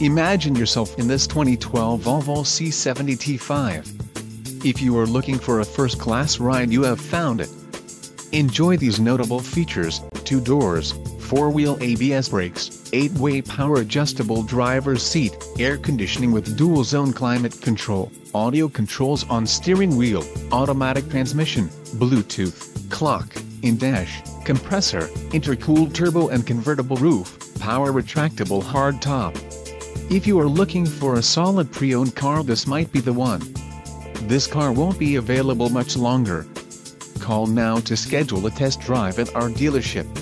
Imagine yourself in this 2012 Volvo C70 T5. If you are looking for a first-class ride, you have found it. Enjoy these notable features: 2 doors, 4-wheel ABS brakes, 8-way power adjustable driver's seat, air conditioning with dual-zone climate control, audio controls on steering wheel, automatic transmission, Bluetooth, clock, in-dash, compressor, intercooled turbo and convertible roof, power retractable hardtop. If you are looking for a solid pre-owned car, this might be the one. This car won't be available much longer. Call now to schedule a test drive at our dealership.